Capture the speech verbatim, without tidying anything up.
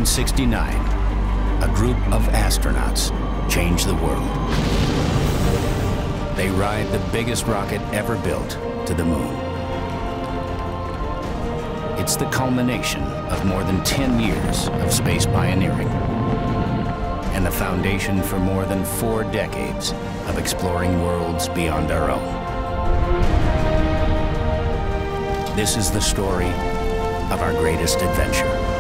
nineteen sixty-nine, a group of astronauts changed the world. They ride the biggest rocket ever built to the moon. It's the culmination of more than ten years of space pioneering and the foundation for more than four decades of exploring worlds beyond our own. This is the story of our greatest adventure.